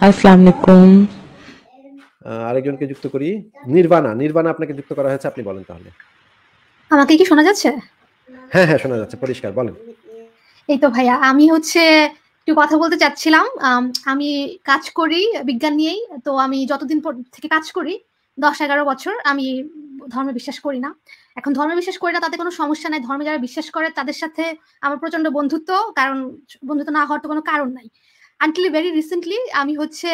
আসসালামু আলাইকুম। আরেকজনকে যুক্ত করি। নির্বাণা আপনাকে যুক্ত করা হয়েছে। আপনি বলেন তাহলে। আমাকে কি শোনা যাচ্ছে? হ্যাঁ, হ্যাঁ, শোনা যাচ্ছে পরিষ্কার। বলেন। এই তো ভাইয়া, আমি একটু কথা বলতে চাচ্ছিলাম। আমি কাজ করি বিজ্ঞান নিয়েই। তো আমি যতদিন থেকে কাজ করি ১০-১১ বছর আমি ধর্মে বিশ্বাস করি না। এখন ধর্মে বিশ্বাস করি না তাতে কোনো সমস্যা নাই। ধর্মে যারা বিশ্বাস করে তাদের সাথে আমার প্রচন্ড বন্ধুত্ব। কারণ বন্ধুত্ব না হওয়ার তো কোনো কারণ নাই। আনটিল ভেরি রিসেন্টলি আমি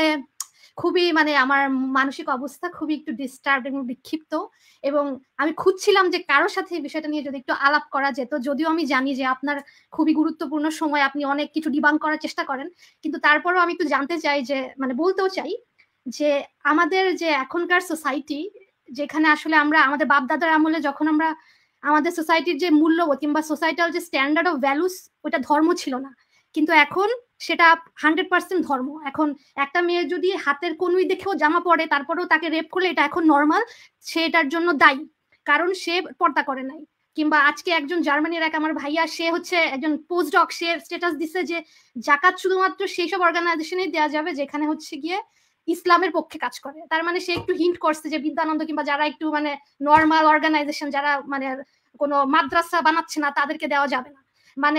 খুবই আমার মানসিক অবস্থা খুবই একটু ডিস্টার্বড এবং বিক্ষিপ্ত, এবং আমি খুঁজছিলাম যে কারো সাথে এই বিষয়টা নিয়ে যদি একটু আলাপ করা যেত। যদিও আমি জানি যে আপনার খুবই গুরুত্বপূর্ণ সময়, আপনি অনেক কিছু ডিবাঙ্ক করার চেষ্টা করেন। কিন্তু তারপরেও আমি একটু জানতে চাই যে বলতেও চাই যে আমাদের যে এখনকার সোসাইটি, যেখানে আসলে আমরা আমাদের বাপ-দাদার আমলে যখন আমরা আমাদের সোসাইটির যে মূল্যবোধ কিংবা সোসাইটাল যে স্ট্যান্ডার্ড অফ ভ্যালুস, ওটা ধর্ম ছিল না। কিন্তু এখন সেটা 100% ধর্ম। এখন একটা মেয়ে যদি হাতের কনুই দেখেও জামা পরে তারপরেও তাকে রেপ করলে এটা এখন নরমাল, সে এটার জন্য দায়ী, কারণ সে পর্দা করে নাই। কিংবা আজকে একজন জার্মানির এক আমার ভাইয়া, সে একজন পোস্টডক, সে স্ট্যাটাস দিছে যে জাকাত শুধুমাত্র সেই সব অর্গানাইজেশনেই দেওয়া যাবে যেখানে গিয়ে ইসলামের পক্ষে কাজ করে। তার সে একটু হিন্ট করছে যে বিদ্যানন্দ কিংবা যারা একটু নর্মাল অর্গানাইজেশন, যারা কোনো মাদ্রাসা বানাচ্ছে না, তাদেরকে দেওয়া যাবে না।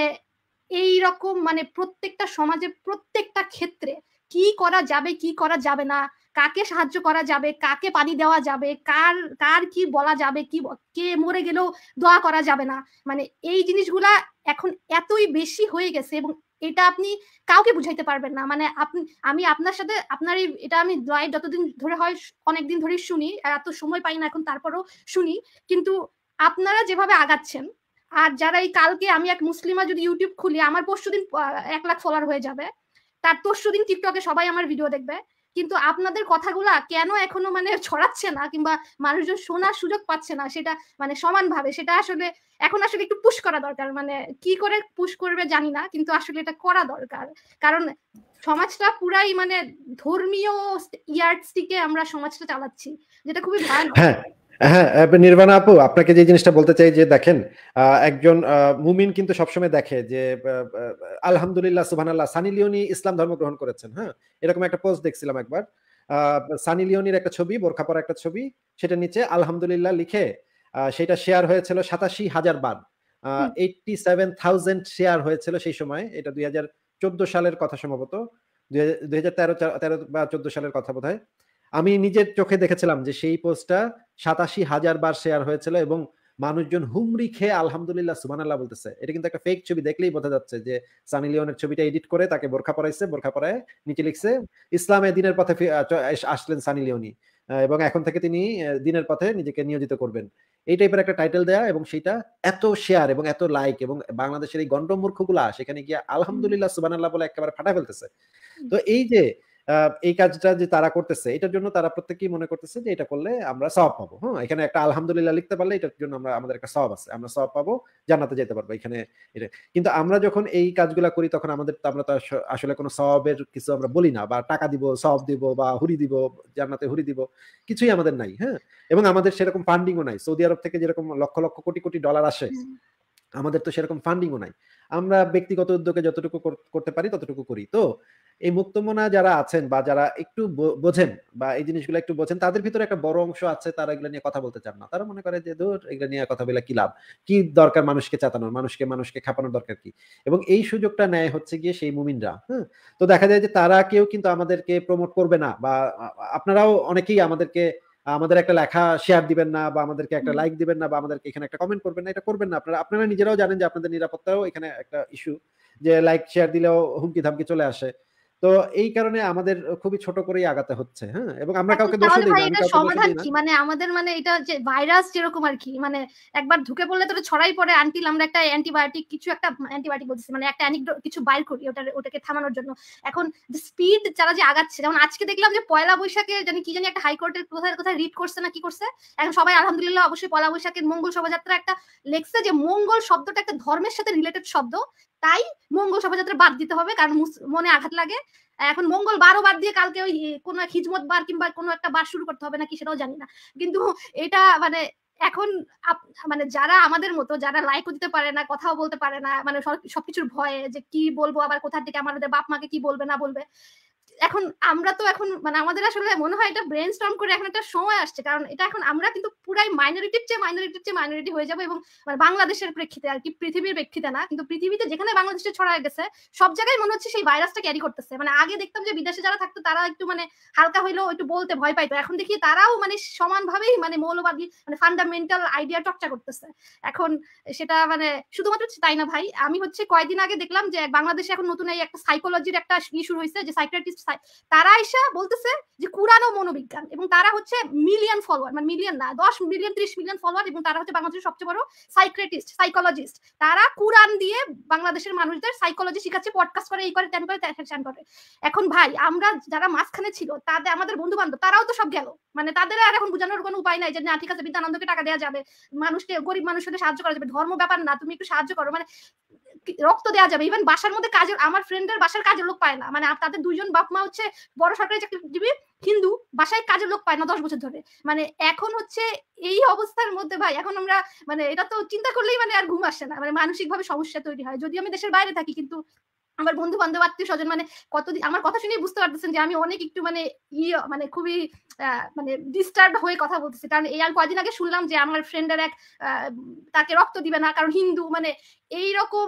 এই রকম প্রত্যেকটা সমাজে প্রত্যেকটা ক্ষেত্রে কি করা যাবে কি করা যাবে না, কাকে সাহায্য করা যাবে, কাকে পানি দেওয়া যাবে, কার কার কি বলা যাবে, কি কে মরে গেলেও দোয়া করা যাবে না, এই জিনিসগুলা এখন এতই বেশি হয়ে গেছে, এবং এটা আপনি কাউকে বুঝাইতে পারবেন না। আমি আপনার সাথে আপনার এটা আমি লাইভ যতদিন ধরে হয় অনেকদিন ধরে শুনি, এত সময় পাই না এখন, তারপরও শুনি। কিন্তু আপনারা যেভাবে আগাচ্ছেন, আর যারা এই কালকে আমি এক মুসলিমা যদি ইউটিউব খুলি, আমার পরশুদিন 1 লাখ ফলোয়ার হয়ে যাবে, তার পরশুদিন টিকটকে সবাই আমার ভিডিও দেখবে। কিন্তু আপনাদের কথাগুলা কেন এখনো ছড়াচ্ছে না কিংবা মানুষজন শোনার সুযোগ পাচ্ছে না, সেটা সমানভাবে, সেটা আসলে এখন আসলে একটু পুশ করা দরকার। কি করে পুশ করবে জানি না, কিন্তু আসলে এটা করা দরকার। কারণ সমাজটা পুরাই ধর্মীয় ইয়ার্ডস্টিকে আমরা সমাজটা চালাচ্ছি, যেটা খুবই ভয়ানক। হ্যাঁ, হ্যাঁ, নির্বাণা আপু আপনাকে যে জিনিসটা বলতে চাই যে দেখেন, একজন মুমিন কিন্তু সবসময় দেখে যে আলহামদুলিল্লাহ, সুবহানাল্লাহ, সানি লিওনি ইসলাম ধর্ম গ্রহণ করেছেন। হ্যাঁ, এরকম একটা পোস্ট দেখছিলাম একবার। সানি লিওনির একটা ছবি, বোরখা পরা একটা ছবি, সেটা নিচে আলহামদুলিল্লাহ লিখে সেটা শেয়ার হয়েছিল 87,000 বার। 87,000 শেয়ার হয়েছিল সেই সময়। এটা 2014 সালের কথা সম্ভবত, 2013 বা 14 সালের কথা বোধহয়। আমি নিজের চোখে দেখেছিলাম যে সেই পোস্টটা 87,000 বার শেয়ার হয়েছিল এবং মানুষজন হুমড়ি খেয়ে আলহামদুলিল্লাহ সুবহানাল্লাহ বলতেছে। এটা কিন্তু একটা ফেক ছবি, দেখলেই বোঝা যাচ্ছে যে সানি লিওনের ছবিটা এডিট করে তাকে বোরখা পরাইছে, বোরখা পরায় নিচে লিখছে ইসলামে দিনের পথে আসলেন সানি লিওনি, এবং এখন থেকে তিনি দিনের পথে নিজেকে নিয়োজিত করবেন। এই টাইপের একটা টাইটেল দেয়া, এবং সেটা এত শেয়ার এবং এত লাইক, এবং বাংলাদেশের এই গন্ডমূর্খগুলা সেখানে গিয়ে আলহামদুলিল্লাহ সুবহানাল্লাহ বলে একেবারে ফাটায় ফেলতেছে। তো এই যে এই কাজটা যে তারা করতেছে, এটার জন্য তারা প্রত্যেকেই মনে করতেছে যে এটা করলে আমরা সওয়াব পাবো। হ্যাঁ, এখানে একটা আলহামদুলিল্লাহ লিখতে পারলে এটার জন্য আমাদের একটা সওয়াব আছে, আমরা সওয়াব পাবো, জান্নাতে যেতে পারবো এখানে। এটা কিন্তু আমরা যখন এই কাজগুলা করি তখন আমরা তো আসলে কোনো সওয়াবের কিছু আমরা বলি না, বা টাকা দিব, সওয়াব দিব, বা হুরি দিব, জান্নাতে হুরি দিব, কিছুই আমাদের নাই। হ্যাঁ, এবং আমাদের সেরকম ফান্ডিংও নাই। সৌদি আরব থেকে যেরকম লক্ষ লক্ষ কোটি কোটি ডলার আসে, আমাদের তো সেরকম ফান্ডিংও নাই। আমরা ব্যক্তিগত উদ্যোগে যতটুকু করতে পারি ততটুকু করি। তো এই মুক্তমনা যারা আছেন বা যারা একটু বোঝেন বা এই জিনিসগুলো একটু বোঝেন, তাদের ভিতরে একটা বড় অংশ আছে তারা এগুলো নিয়ে কথা বলতে চান না। তারা মনে করে যে ধুর, এগুলো নিয়ে কথা বলে কি লাভ? কি দরকার মানুষকে চেতানোর, মানুষকে খেপানোর দরকার কি? এবং এই সুযোগটা নেয় হচ্ছে গিয়ে সেই মুমিনরা। হ্যাঁ? তো দেখা যায় যে তারা কেউ কিন্তু আমাদেরকে প্রমোট করবে না, বা আপনারাও অনেকেই আমাদের একটা লেখা শেয়ার দিবেন না, বা আমাদেরকে একটা লাইক দিবেন না, বা আমাদেরকে এখানে একটা কমেন্ট করবেন না, এটা করবেন না। আপনারা নিজেরাও জানেন যে আপনাদের নিরাপত্তাও এখানে একটা ইস্যু, যে লাইক শেয়ার দিলেও হুমকি ধামকি চলে আসে। তো এই কারণে আমাদের খুবই ছোট করেই আগাতে হচ্ছে। হ্যাঁ, এবং আমরা কাউকে দোষও তাহলে দেই না, ভাই আমি এটা কাউকে দোষও সমাধান দেই না। কি? আমাদের এটা যে ভাইরাস যেরকম আর কি, একবার ঢুকে পড়লে তো ছড়াই পড়ে, আনটিল আমরা একটা অ্যান্টিবায়োটিক কিছু একটা অ্যান্টিবায়োটিক বলতেছি, একটা কিছু বাইর করি ওটাকে থামানোর জন্য। এখন স্পিড যারা যে আগাচ্ছে, যেমন আজকে দেখলাম যে পয়লা বৈশাখে কি জানি একটা হাইকোর্টের কোথায় কোথায় রিট করছে না কি করছে, এখন সবাই আলহামদুলিল্লাহ, অবশ্যই পয়লা বৈশাখের মঙ্গল শোভাযাত্রা একটা লেখছে যে মঙ্গল শব্দটা একটা ধর্মের সাথে রিলেটেড শব্দ, তাই মঙ্গল শোভাযাত্রা বাদ দিতে হবে, কারণ মনে আঘাত লাগে। এখন মঙ্গল বারও বাদ দিয়ে কালকে ওই কোনো এক হিজমত বার কিংবা কোনো একটা বার শুরু করতে হবে নাকি সেটাও জানি না। কিন্তু এটা এখন যারা আমাদের মতো, যারা লাইকও দিতে পারে না, কথাও বলতে পারে না, সবকিছুর ভয়ে যে কি বলবো, আবার কোথা থেকে আমাদের বাপ মাকে কি বলবে না বলবে, এখন আমরা তো এখন মানে আমাদের আসলে মনে হয় এটা ব্রেন স্টর্ম করে এখন একটা সময় আসছে, কারণ এটা এখন আমরা কিন্তু পুরাই মাইনরিটির চেয়ে মাইনরিটি হয়ে যাবো, এবং মানে বাংলাদেশের প্রেক্ষিতে আর কি, পৃথিবীর প্রেক্ষিতে না, কিন্তু পৃথিবীতে যেখানে বাংলাদেশে ছড়া গেছে সব জায়গায় মনে হচ্ছে সেই ভাইরাসটা ক্যারি করতেছে। মানে আগে দেখতাম যে বিদেশে যারা থাকতো তারা একটু মানে হালকা হইলেও একটু বলতে ভয় পাইতো, এখন দেখি তারাও মানে সমানভাবেই মানে মৌলবাদী মানে ফান্ডামেন্টাল আইডিয়া চর্চা করতেছে এখন। সেটা মানে শুধুমাত্র তাই না ভাই, আমি হচ্ছে কয়েকদিন আগে দেখলাম যে বাংলাদেশে এখন নতুন এই একটা সাইকোলজির একটা ইস্যু হয়েছে, যে সাইকিয়াট্রিস্ট তারা এসে বলতেছে যে কুরআন ও মনোবিজ্ঞান, এবং তারা হচ্ছে মিলিয়ন ফলোয়ার, মানে মিলিয়ন না 10 মিলিয়ন 30 মিলিয়ন ফলোয়ার, এবং তারা হচ্ছে বাংলাদেশের সবচেয়ে বড় সাইকোলজিস্ট। তারা কুরআন দিয়ে বাংলাদেশের মানুষদের সাইকোলজি শিখাচ্ছে, পডকাস্ট করে, এই করে, তেন করে, তেন করে। এখন ভাই আমরা যারা মাঝখানে ছিল, তাদের আমাদের বন্ধু বান্ধব তারাও তো সব গেল, মানে তাদের আর এখন বোঝানোর কোনো উপায় নাই যে না ঠিক আছে বিদ্যানন্দকে টাকা দেওয়া যাবে, মানুষকে গরিব মানুষদের সাহায্য করা যাবে, ধর্ম ব্যাপার না, তুমি একটু সাহায্য করো, মানে রক্ত দেওয়া যাবে। ইভেন বাসার মধ্যে কাজের, আমার ফ্রেন্ডের বাসার কাজের লোক পায় না, মানে তাদের দুইজন বাপ মা হচ্ছে বড় সরকারি চাকরিজীবী হিন্দু, বাসায় কাজের লোক পায় না 10 বছর ধরে। মানে এখন হচ্ছে এই অবস্থার মধ্যে ভাই এখন আমরা মানে এটা তো চিন্তা করলেই মানে আর ঘুম আসে না, মানে মানসিক ভাবে সমস্যা তৈরি হয়। যদি আমি দেশের বাইরে থাকি, কিন্তু আমার বন্ধু বান্ধব আত্মীয় স্বজন মানে কতদিন আমার কথা শুনেই বুঝতে পারতেছেন যে আমি অনেক একটু মানে মানে খুবই মানে ডিস্টার্ব হয়ে কথা বলতেছি। কারণ এই আর কয়দিন আগে শুনলাম যে আমার ফ্রেন্ডের এক তাকে রক্ত দিবে না কারণ হিন্দু, মানে এইরকম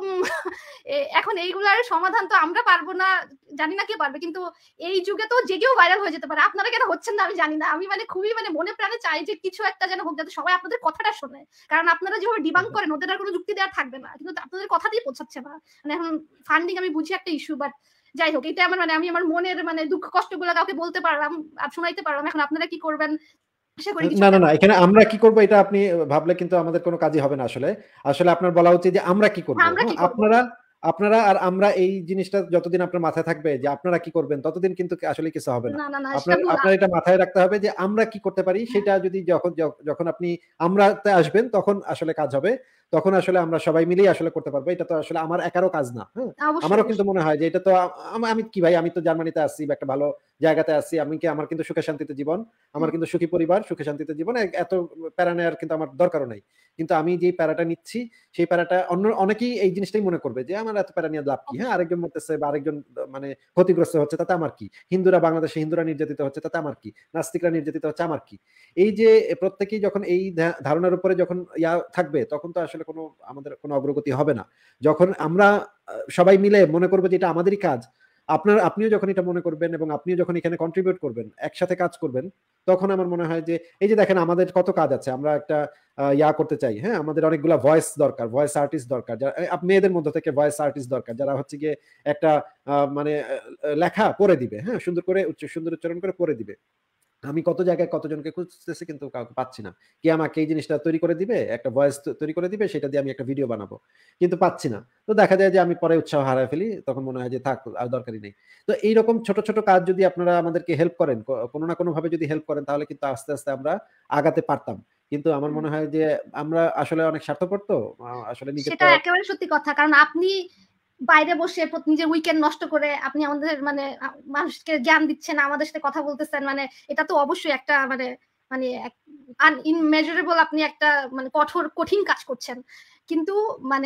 এখন এইগুলার সমাধান তো আমরা পারবো না, জানি না কে পারবে, কিন্তু এই যুগে তো যে কেউ ভাইরাল হয়ে যেতে পারে। আপনারা কেন হচ্ছেন না আমি জানি না, আমি মানে খুবই মানে মনে প্রাণে চাই যে কিছু একটা যেন হোক, যাতে সবাই আপনাদের কথাটা শোনে, কারণ আপনারা যেভাবে ডিবাঙ্ক করেন ওদের আর কোনো যুক্তি দেওয়ার থাকবে না, কিন্তু আপনাদের কথা দিয়ে পৌঁছাচ্ছে না। মানে এখন ফান্ডিং আমি বুঝি একটা ইস্যু, বাট যাই হোক, এটা আমার মানে আমি আমার মনের মানে দুঃখ কষ্ট গুলো কাউকে বলতে পারলাম আর শোনাইতে পারলাম। এখন আপনারা কি করবেন আশা করি কিছু না, এখানে আমরা কি করব এটা আপনি ভাবলে কিন্তু আমাদের কোনো কাজই হবে না আসলে। আসলে আপনার বলা উচিত যে আমরা কি করব। আমরা কি করব। আপনারা আর আমরা, এই জিনিসটা যতদিন আপনার মাথায় থাকবে যে আপনারা কি করবেন, ততদিন কিন্তু আসলে কিছু হবে না। না আপনার এটা মাথায় রাখতে হবে যে আমরা কি করতে পারি, সেটা যদি যখন আপনি আমরাতে আসবেন তখন আসলে কাজ হবে। তখন আসলে আমরা সবাই মিলেই আসলে করতে পারবো। এটা তো আসলে আমার একারও কাজ না। হ্যাঁ, আমারও কিন্তু মনে হয় যে এটা তো আমি কি ভাই, আমি তো জার্মানিতে আছি, একটা ভালো জায়গাতে আছি, আমার কিন্তু সুখে শান্তিতে জীবন, আমার কিন্তু সুখী পরিবার, সুখে শান্তিতে জীবন, এত প্যারা নেওয়ার কিন্তু আমার দরকারও নাই। কিন্তু আমি যে প্যারাটা নিচ্ছি সেই প্যারাটা অনেকেই এই জিনিসটাই মনে করবে যে আমার এত প্যারা নিয়ে লাভ কি। হ্যাঁ, আরেকজন মরতেছে বা আরেকজন মানে ক্ষতিগ্রস্ত হচ্ছে, তাতে আমার কি। বাংলাদেশে হিন্দুরা নির্যাতিত হচ্ছে, তাতে আমার কি। নাস্তিকরা নির্যাতিত হচ্ছে, আমার কি। এই যে প্রত্যেকেই যখন এই ধারণার উপরে যখন থাকবে, তখন তো আসলে আমাদের কোনো অগ্রগতি হবে না। যখন আমরা সবাই মিলে মনে করবো যে এটা আমাদেরই কাজ, আপনিও যখন এটা মনে করবেন এবং আপনিও যখন এখানে কন্ট্রিবিউট করবেন, একসাথে কাজ করবেন, তখন আমার মনে হয় যে এই যে দেখেন আমাদের কত কাজ আছে, আমরা একটা করতে চাই। হ্যাঁ, আমাদের অনেকগুলা ভয়েস দরকার, ভয়েস আর্টিস্ট দরকার, যারা মেয়েদের মধ্যে থেকে ভয়েস আর্টিস্ট দরকার, যারা হচ্ছে গিয়ে একটা মানে লেখা পড়ে দিবে, হ্যাঁ, সুন্দর উচ্চারণ করে পড়ে দিবে। আমি কত জায়গায় কতজনকে খুঁজতেছি, কিন্তু কাউকে পাচ্ছি না। কে আমাকে এই জিনিসটা তৈরি করে দিবে, একটা ভয়েস তৈরি করে দিবে, সেটা দিয়ে আমি একটা ভিডিও বানাবো, কিন্তু পাচ্ছি না। তো দেখা যায় যে আমি পরে উৎসাহ হারায় ফেলি, তখন মনে হয় যে থাক, আর দরকারই নেই। তো এইরকম ছোট ছোট কাজ যদি আপনারা আমাদেরকে হেল্প করেন, কোনো না কোনো ভাবে যদি হেল্প করেন, তাহলে কিন্তু আস্তে আস্তে আমরা আগাতে পারতাম। কিন্তু আমার মনে হয় যে আমরা আসলে অনেক স্বার্থপর, তো আসলে সেটা একেবারে সত্যি কথা। কারণ আপনি বাইরে বসে নিজের উইকেন্ড নষ্ট করে আপনি আমাদের মানে মানুষকে জ্ঞান দিচ্ছেন, আমাদের সাথে কথা বলতেছেন, মানে এটা তো অবশ্যই একটা মানে মানে আনইমেজারেবল আপনি একটা মানে কঠিন কাজ করছেন। কিন্তু মানে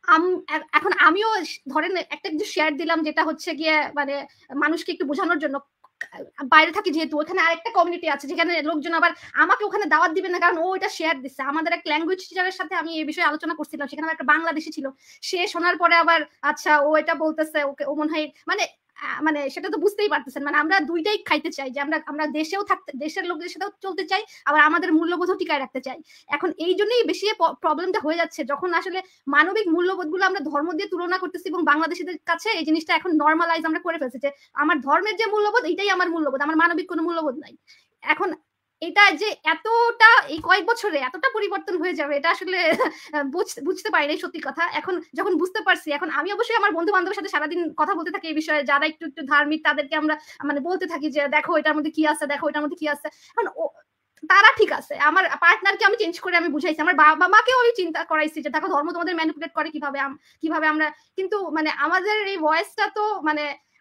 এখন আমিও ধরেন একটা কিছু শেয়ার দিলাম, যেটা হচ্ছে গিয়ে মানে মানুষকে একটু বোঝানোর জন্য। বাইরে থাকি যেহেতু, ওখানে আরেকটা কমিউনিটি আছে যেখানে লোকজন আবার আমাকে ওখানে দাওয়াত দিবে না, কারণ ও এটা শেয়ার দিচ্ছে। আমাদের এক ল্যাঙ্গুয়েজ টিচারের সাথে আমি এই বিষয়ে আলোচনা করছিলাম, সেখানে একটা বাংলাদেশি ছিল, সে শোনার পরে আবার আচ্ছা ও এটা বলতেছে, ওকে ও মনে হয় মানে মানে সেটা তো বুঝতেই পারতেছেন, মানে আমরা দুইটাই খাইতে চাই, যে আমরা দেশেও থাকতে, দেশের লোকদের সাথেও চলতে চাই, আবার আমাদের মূল্যবোধও টিকায় রাখতে চাই। এখন এই জন্যই বেশি প্রবলেমটা হয়ে যাচ্ছে, যখন আসলে মানবিক মূল্যবোধগুলো আমরা ধর্ম দিয়ে তুলনা করতেছি, এবং বাংলাদেশিদের কাছে এই জিনিসটা এখন নর্মালাইজ আমরা করে ফেলছি যে আমার ধর্মের যে মূল্যবোধ এটাই আমার মূল্যবোধ, আমার মানবিক কোনো মূল্যবোধ নাই। এখন এটা যে এতটা এই কয়েক বছরে এতটা পরিবর্তন হয়ে যাবে, এটা আসলে বুঝতে পারি নাই, সত্যি কথা। এখন যখন বুঝতে পারছি, এখন আমি অবশ্যই আমার বন্ধু বান্ধবের সাথে সারাদিন কথা বলতে থাকি এই বিষয়ে, যারা একটু একটু ধার্মিক তাদেরকে আমরা মানে বলতে থাকি যে দেখো এটার মধ্যে কি আছে, দেখো এটার মধ্যে কি আছে। এখন তারা ঠিক আছে, আমার পার্টনারকে আমি চেঞ্জ করে আমি বুঝাইছি, আমার বাবা মাকেও আমি চিন্তা করাইছি যে দেখো ধর্ম তোমাদের ম্যানিপুলেট করে কিভাবে আমরা, কিন্তু মানে আমাদের এই ভয়েসটা তো মানে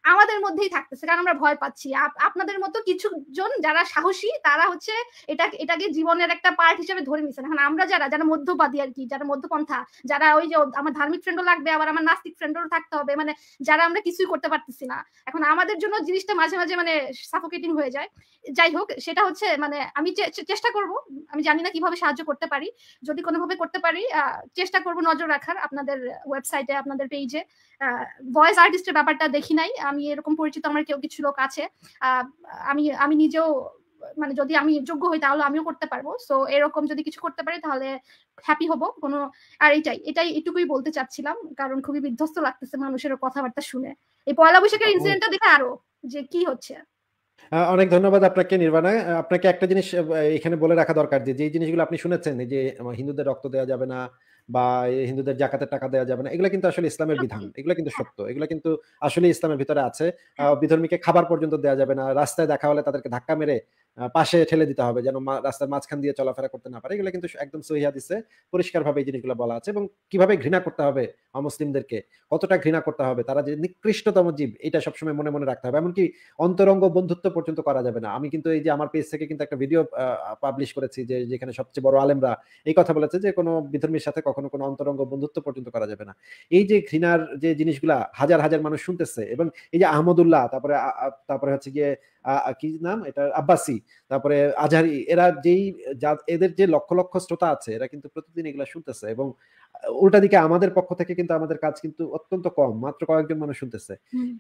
আমাদের মধ্যেই থাকতেছে, কারণ আমরা ভয় পাচ্ছি। আপনাদের মতো কিছু জন যারা সাহসী তারা হচ্ছে এটাকে জীবনের একটা পার্ট হিসেবে ধরে নিছেন। এখন আমরা যারা মধ্যবাদী আর কি, যারা মধ্যপন্থা, যারা ওই যে আমার ধার্মিক ফ্রেন্ডও লাগবে আবার আমার নাস্তিক ফ্রেন্ডও থাকতে হবে, মানে যারা আমরা কিছুই করতে পারতেছি না, এখন আমাদের জন্য জিনিসটা মাঝে মাঝে মানে সাফোকেটিং হয়ে যায়। যাই হোক, সেটা হচ্ছে মানে আমি চেষ্টা করব, আমি জানি না কিভাবে সাহায্য করতে পারি, যদি কোনোভাবে করতে পারি চেষ্টা করব নজর রাখার আপনাদের ওয়েবসাইটে, আপনাদের পেজে। ভয়েস আর্টিস্টের ব্যাপারটা দেখি নাই আমি, এরকম পরিচিত আমার কেউ কিছু লোক আছে, আমি আমি নিজেও মানে যদি আমি যোগ্য হই তাহলে আমিও করতে পারবো। সো এরকম যদি কিছু করতে পারি তাহলে হ্যাপি হব। কোনো আর এটাই এটুকুই বলতে চাচ্ছিলাম, কারণ খুবই বিধ্বস্ত লাগতেছে মানুষের কথাবার্তা শুনে এই পয়লা বৈশাখের ইনসিডেন্টটা দেখে আরো যে কি হচ্ছে। অনেক ধন্যবাদ আপনাকে নির্বাণা। আপনাকে একটা জিনিস এখানে বলে রাখা দরকার যে জিনিসগুলো আপনি শুনেছেন, এই যে হিন্দুদের রক্ত দেওয়া যাবে না বা হিন্দুদের জাকাতের টাকা দেওয়া যাবে না, এগুলো কিন্তু আসলে ইসলামের বিধান, এগুলো কিন্তু সত্য, এগুলো কিন্তু আসলে ইসলামের ভিতরে আছে। বিধর্মীকে খাবার পর্যন্ত দেওয়া যাবে না, রাস্তায় দেখা হলে তাদেরকে ধাক্কা মেরে পাশে ঠেলে দিতে হবে যেন রাস্তার মাঝখান দিয়ে চলাফেরা করতে না পারে, এগুলো কিন্তু একদম সহিহ হাদিসে পরিষ্কারভাবে এই জিনিসগুলো বলা আছে। এবং কিভাবে ঘৃণা করতে হবে অমুসলিমদেরকে, কতটা ঘৃণা করতে হবে, তারা যে নিকৃষ্টতম জীব, এটা সবসময় মনে মনে রাখতে হবে। এমনকি অন্তরঙ্গ বন্ধুত্ব পর্যন্ত করা যাবে না। আমি কিন্তু এই যে আমার পেজ থেকে কিন্তু একটা ভিডিও পাবলিশ করেছি যে যেখানে সবচেয়ে বড় আলেমরা এই কথা বলেছে যে কোনো বিধর্মীর সাথে কখনো কোনো অন্তরঙ্গ বন্ধুত্ব পর্যন্ত করা যাবে না। এই যে ঘৃণার যে জিনিসগুলা হাজার হাজার মানুষ শুনতেছে, এবং এই যে আহমদুল্লাহ, তারপরে হচ্ছে গিয়ে কি নাম এটা, আব্বাসী, তারপরে আজহারি, এরা এদের যে লক্ষ লক্ষ শ্রোতা আছে, এরা কিন্তু প্রতিদিন এগুলা শুনতেছে। এবং উল্টা দিকে আমাদের পক্ষ থেকে কিন্তু আমাদের কাজ কিন্তু অত্যন্ত কম, মাত্র কয়েকজন মানুষ শুনতেছে।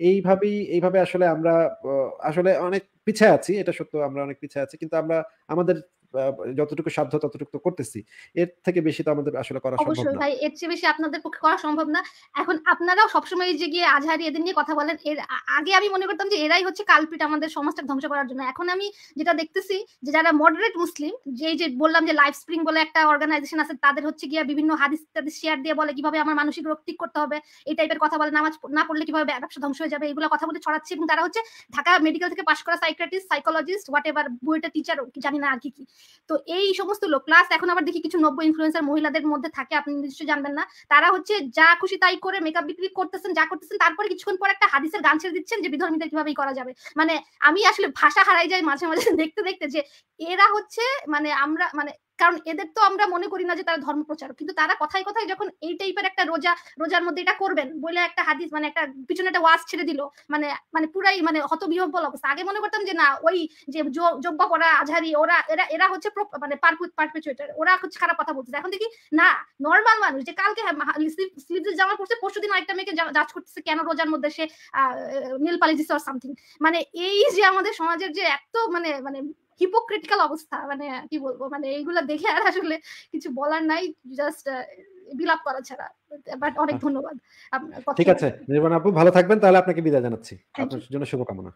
এইভাবে আসলে আমরা আসলে অনেক পিছিয়ে আছি, এটা সত্য, আমরা অনেক পিছিয়ে আছি, কিন্তু আমরা আমাদের যতটুকু সাধ্য ততটুকু তো করতেছি, এর থেকে বেশি তো আমাদের আসলে করা সম্ভব অবশ্যই না। ভাই, এর চেয়ে বেশি আপনাদের পক্ষে করা সম্ভব না। এখন আপনারাও সবসময় যে গিয়ে আজহারি এদের নিয়ে কথা বলেন, এর আগে আমি মনে করতাম যে এরাই হচ্ছে কালপিট আমাদের সমাজটা ধ্বংস করার জন্য। এখন আমি যেটা দেখতেছি যে যারা মডারেট মুসলিম, যে বললাম যে লাইফ স্প্রিং বলে একটা অর্গানাইজেশন আছে, তাদের হচ্ছে গিয়ে বিভিন্ন হাদিস তাদের শেয়ার দিয়ে বলে কিভাবে আমার মানসিক রোগ ঠিক করতে হবে, এই টাইপের কথা বলে, নামাজ না পড়লে কিভাবে ব্যবসা ধ্বংস হয়ে যাবে, এগুলো কথা বলে ছড়াচ্ছে। এবং তারা হচ্ছে ঢাকা মেডিকেল থেকে পাশ করা সাইকিয়াট্রিস্ট, সাইকোলজিস্ট, হোয়াট এভার, বুয়েটের টিচারও জানি না আর কি। তো এই সমস্ত লোক, প্লাস এখন আবার দেখি কিছু নব্য ইনফ্লুয়েন্সার মহিলাদের মধ্যে থাকে, আপনি নিশ্চয়ই জানবেন না, তারা হচ্ছে যা খুশি তাই করে মেকআপ বিক্রি করতেছেন, যা করতেছেন, তারপরে কিছুক্ষণ পর একটা হাদিসের গান ছেড়ে দিচ্ছেন যে বিধর্মীদের কিভাবে করা যাবে। মানে আমি আসলে ভাষা হারাই যাই মাঝে মাঝে দেখতে দেখতে, যে এরা হচ্ছে মানে আমরা মানে, কারণ এদের তো আমরা মনে করি না যে তারা ধর্ম প্রচারক, কিন্তু তারা কথায় কথায় যখন এই টাইপের একটা রোজার মধ্যে এটা করবেন বলে একটা হাদিস, মানে একটা পিছনে একটা ওয়াজ ছেড়ে দিল, মানে মানে পুরাই মানে হতবিহ্বল অবস্থা। আগে মনে করতাম যে না, ওই যে জব্বা পরা আজহারি, এরা হচ্ছে মানে পারপেচুয়েটর, ওরা হচ্ছে খারাপ কথা বলতেছে। এখন দেখি না, নর্মাল মানুষ যে কালকে স্লিভলেস জামা পড়ছে, পরশুদিন আরেকটা মেয়েকে জাজ করতেছে কেন রোজার মধ্যে সে নীল পালিশ দিচ্ছে অর সামথিং। মানে এই যে আমাদের সমাজের যে এত মানে মানে হিপোক্রিটিক্যাল অবস্থা, মানে কি বলবো, মানে এইগুলা দেখে আর আসলে কিছু বলার নাই, জাস্ট বিলাপ করা ছাড়া। বাট অনেক ধন্যবাদ আপনার কথা। ঠিক আছে নির্বাণ আপু, ভালো থাকবেন, তাহলে আপনাকে বিদায় জানাচ্ছি, আপনার জন্য শুভকামনা।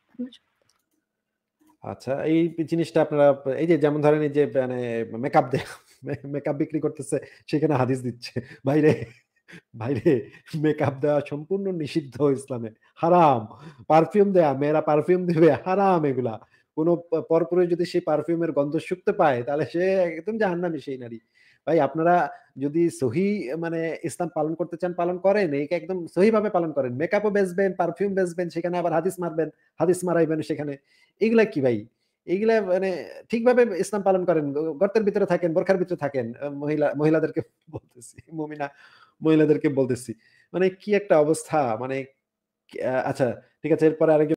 আচ্ছা, এই জিনিসটা আপনারা এই যে যেমন ধরেন এই যে মানে মেকআপ মেকআপ বিক্রি করতেছে, সেখানে হাদিস দিচ্ছে, বাইরে বাইরে মেকআপ দেওয়া সম্পূর্ণ নিষিদ্ধ ইসলামে, হারাম। পারফিউম দেয়া, মেয়েরা পারফিউম দিবে, হারাম এগুলা। কোনো পরপুরুষ যদি সেই পারফিউমের গন্ধ শুকতে পায় তাহলে সে একদম জাহান্নামী সেই নারী। ভাই আপনারা যদি সহি মানে ইসলাম পালন করতে চান পালন করেন, এইকে একদম সহি ভাবে পালন করেন। মেকআপও বেচবেন, পারফিউম বেচবেন, সেখানে আবার হাদিস মারবেন, হাদিস মারাইবেন সেখানে, এগুলা কি ভাই? এইগুলা মানে ঠিকভাবে ইসলাম পালন করেন, গর্তের ভিতরে থাকেন, বোরখার ভিতরে থাকেন। মহিলাদেরকে বলতেছি, মুমিনা মহিলাদেরকে বলতেছি, মানে কি একটা অবস্থা, মানে আচ্ছা ঠিক আছে, এরপরে আরেকজন